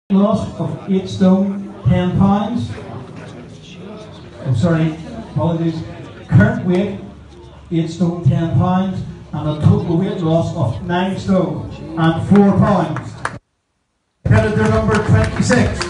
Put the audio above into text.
Loss of 8 stone 10 pounds. Oh, sorry, apologies. Current weight 8 stone 10 pounds, and a total weight loss of 9 stone and 4 pounds. Competitor number 26.